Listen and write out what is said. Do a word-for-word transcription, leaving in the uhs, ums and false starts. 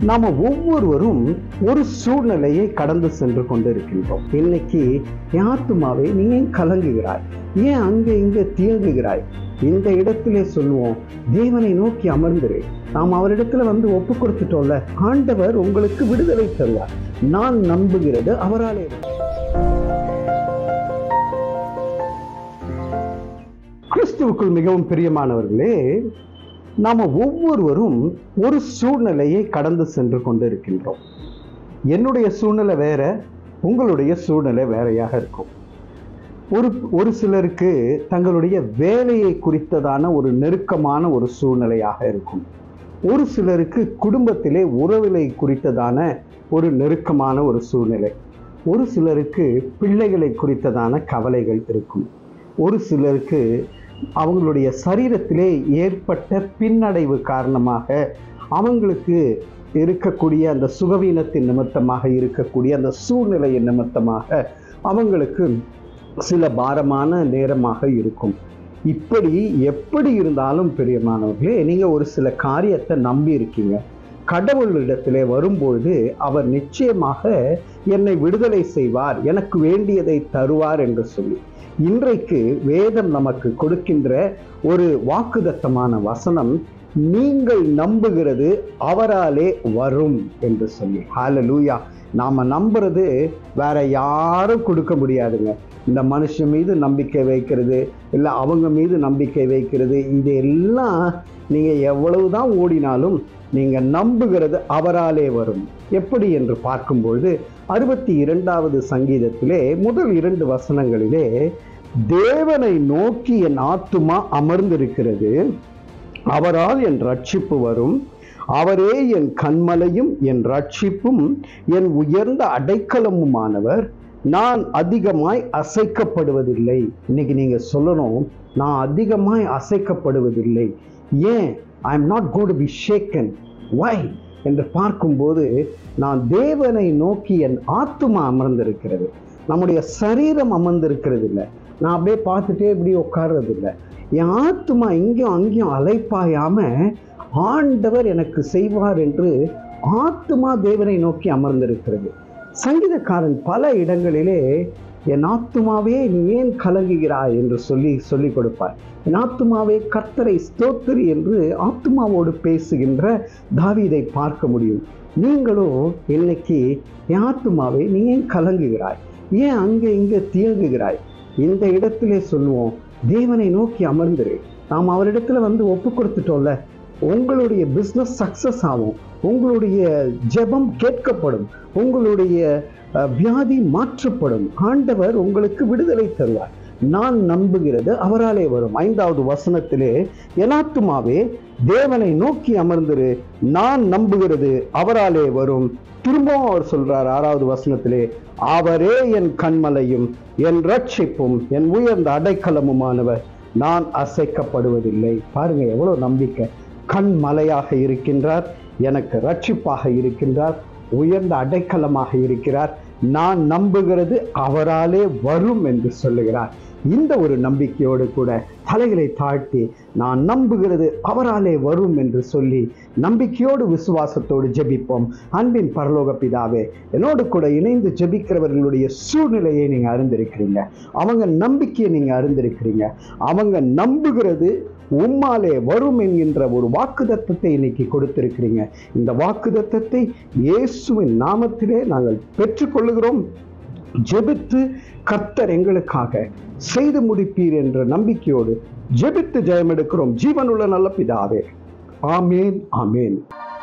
நாம ஒவ்வொருவரும் ஒரு சூழ்நிலையை கடந்து சென்று கொண்டு இருக்கின்றோம். இன்னைக்கு என் ஆத்துமாவே நீ ஏன் கலங்குகிறாய், ஏன் அங்க இங்க தியங்குகிறாய்? இந்த இடத்திலே சொல்லுவோம், தேவனை நோக்கி அமர்ந்திரு. நாம் அவரிடத்துல வந்து ஒப்பு கொடுத்துட்டோம்ல, ஆண்டவர் உங்களுக்கு விடுதலை தருவார். நான் நம்புகிறது அவராலே. கிறிஸ்துவுக்குள் மிகவும் பிரியமானவர்களே, நாம ஒவ்வொருவரும் ஒரு சூழ்நிலையை கடந்து சென்று கொண்டு இருக்கின்றோம். என்னுடைய சூழ்நிலை வேற, உங்களுடைய சூழ்நிலை வேறையாக இருக்கும். ஒரு ஒரு சிலருக்கு தங்களுடைய வேலையை குறித்ததான ஒரு நெருக்கமான ஒரு சூழ்நிலையாக இருக்கும். ஒரு சிலருக்கு குடும்பத்திலே உறவுகளை குறித்ததான ஒரு நெருக்கமான ஒரு சூழ்நிலை. ஒரு சிலருக்கு பிள்ளைகளை குறித்ததான கவலைகள் இருக்கும். ஒரு சிலருக்கு அவங்களுடைய சரீரத்திலே ஏற்பட்ட பின்னடைவு காரணமாக அவங்களுக்கு இருக்கக்கூடிய அந்த சுகவீனத்தின் நிமித்தமாக இருக்கக்கூடிய அந்த சூழ்நிலையின் நிமித்தமாக அவங்களுக்கு சில பாரமான நேரமாக இருக்கும். இப்படி எப்படி இருந்தாலும் பிரியமானவர்களே, நீங்க ஒரு சில காரியத்தை நம்பி இருக்கீங்க. கடவுளிடத்திலே வரும்பொழுது அவர் நிச்சயமாக என்னை விடுதலை செய்வார், எனக்கு வேண்டியதை தருவார் என்று சொல்லி இன்றைக்கு வேதம் நமக்கு கொடுக்கின்ற ஒரு வாக்குதத்தமான வசனம், நீங்கள் நம்புகிறது அவராலே வரும் என்று சொல்லி. ஹல்லேலூயா. நாம நம்புறது வேற யாரும் கொடுக்க முடியாதுங்க. இந்த மனுஷன் மீது நம்பிக்கை வைக்கிறது, இல்லை அவங்க மீது நம்பிக்கை வைக்கிறது, இது எல்லாம் நீங்க எவ்வளவுதான் ஓடினாலும் நீங்க நம்புகிறது அவராலே வரும். எப்படி என்று பார்க்கும்பொழுது அறுபத்தி இரண்டாவது சங்கீதத்திலே முதல் இரண்டு வசனங்களிலே, தேவனை நோக்கி என் ஆத்துமா அமர்ந்திருக்கிறது, அவரால் என் ரட்சிப்பு வரும், அவரே என் கன்மலையும் என் ரட்சிப்பும் என் உயர்ந்த அடைக்கலமுமானவர், நான் அதிகமாய் அசைக்கப்படுவதில்லை. இன்னைக்கு நீங்க சொல்லணும், நான் அதிகமாய் அசைக்கப்படுவதில்லை. ஏன்? I am not going to be shaken. Why என்று பார்க்கும்போது, நான் தேவனை நோக்கி என் ஆத்துமா அமர்ந்திருக்கிறது. நம்முடைய சரீரம் அமர்ந்திருக்கிறது இல்லை. நான் அப்படியே பார்த்துட்டே இப்படி உட்கார்றது இல்லை. என் ஆத்துமா இங்கேயும் அங்கேயும் அலைப்பாயாம ஆண்டவர் எனக்கு செய்வார் என்று ஆத்துமா தேவனை நோக்கி அமர்ந்திருக்கிறது. சங்கீதக்காரன் பல இடங்களிலே என் ஆத்துமாவே நீ ஏன் கலங்குகிறாய் என்று சொல்லி சொல்லிக் கொடுப்பார். என் ஆத்துமாவே கர்த்தரை ஸ்தோத்திரி என்று ஆத்துமாவோடு பேசுகின்ற தாவீதை பார்க்க முடியும். நீங்களும் இன்னைக்கு என் ஆத்துமாவே நீ ஏன் கலங்குகிறாய், ஏன் அங்கே இங்கே தியங்குகிறாய்? இந்த இடத்திலே சொல்லுவோம், தேவனை நோக்கி அமர்ந்திரு. நாம் அவரிடத்துல வந்து ஒப்பு கொடுத்துட்டோம்ல, உங்களுடைய பிஸ்னஸ் சக்சஸ் ஆகும், உங்களுடைய ஜெபம் கேட்கப்படும், உங்களுடைய வியாதி மாற்றப்படும், ஆண்டவர் உங்களுக்கு விடுதலை தருவார். நான் நம்புகிறது அவராலே வரும். ஐந்தாவது வசனத்திலே, என் ஆத்துமாவே தேவனை நோக்கி அமர்ந்திரு, நான் நம்புகிறது அவராலே வரும். திரும்பவும் அவர் சொல்றார் ஆறாவது வசனத்திலே, அவரே என் கன்மலையும் என் ரட்சிப்பும் என் உயர்ந்த அடைக்கலமுமானவர், நான் அசைக்கப்படுவதில்லை. பாருங்க எவ்வளவு நம்பிக்கை. கண்மலையாக இருக்கின்றார், எனக்கு ரட்சிப்பாக இருக்கின்றார், உயர்ந்த அடைக்கலமாக இருக்கிறார், நான் நம்புகிறது அவராலே வரும் என்று சொல்லுகிறார். இந்த ஒரு நம்பிக்கையோடு கூட தலைகளை தாழ்த்தி நான் நம்புகிறது அவராலே வரும் என்று சொல்லி நம்பிக்கையோடு விசுவாசத்தோடு ஜெபிப்போம். அன்பின் பரலோக பிதாவே, என்னோடு கூட இணைந்து ஜெபிக்கிறவர்களுடைய சூழ்நிலையை நீங்க அறிந்திருக்கிறீங்க, அவங்க நம்பிக்கையை நீங்க அறிந்திருக்கிறீங்க. அவங்க நம்புகிறது உம்மாலே வரும் என்கின்ற ஒரு வாக்குதத்தத்தை இன்னைக்கு கொடுத்திருக்கிறீங்க. இந்த வாக்குதத்தத்தை இயேசுவின் நாமத்திலே நாங்கள் பெற்றுக்கொள்ளுகிறோம். ஜெபித்து கர்த்தர் எங்களுக்காக செய்து முடிப்பீர் என்ற நம்பிக்கையோடு ஜெபித்து ஜெயம் எடுக்கிறோம். ஜீவனுள்ள நல்ல பிதாவே, ஆமேன், ஆமேன்.